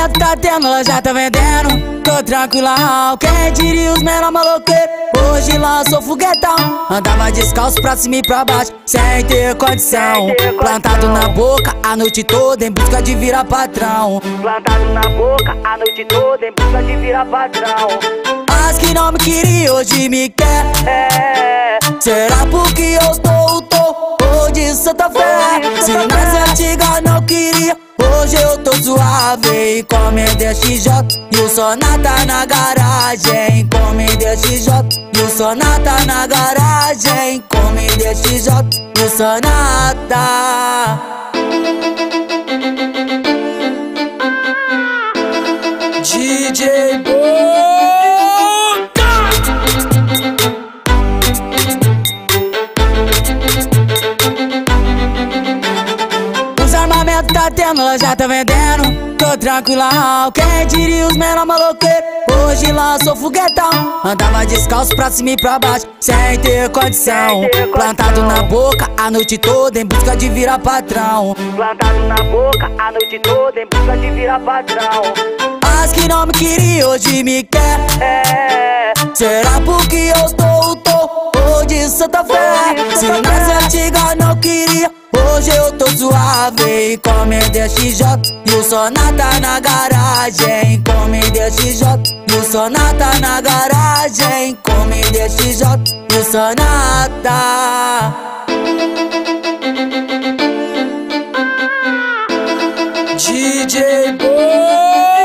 armamento tá tendo, ela já tá vendendo. Tô tranquilão, quem diria os menor maloqueiros. Hoje lançou foguetão, andava descalço pra cima e pra baixo, sem ter condição. Plantado na boca a noite toda em busca de virar patrão. Plantado na boca a noite toda em busca de virar patrão. As que não me queriam hoje me quer. Será porque eu tô de Santa Fé? Se nas antigas não queria, hoje eu tô suave. Encomendei XJ e o Sonata na garagem. Encomendei XJ e o Sonata na garagem. Encomendei XJ e o Sonata. DJ Boca. Os armamentos tá tendo, ela já tá vendendo. Tô tranquilão, quem diria os menor maloqueiros. Hoje lançou foguetão, andava descalço pra cima e pra baixo, sem ter condição. Plantado na boca a noite toda em busca de virar patrão. Plantado na boca a noite toda em busca de virar patrão. As que não me queriam hoje me quer. Será porque eu tô de Santa Fé? Se nas antigas não queria, hoje eu tô suave. Encomendei XJ e o Sonata na garagem. Encomendei XJ e o Sonata na garagem. Encomendei XJ e o Sonata. DJ Boy.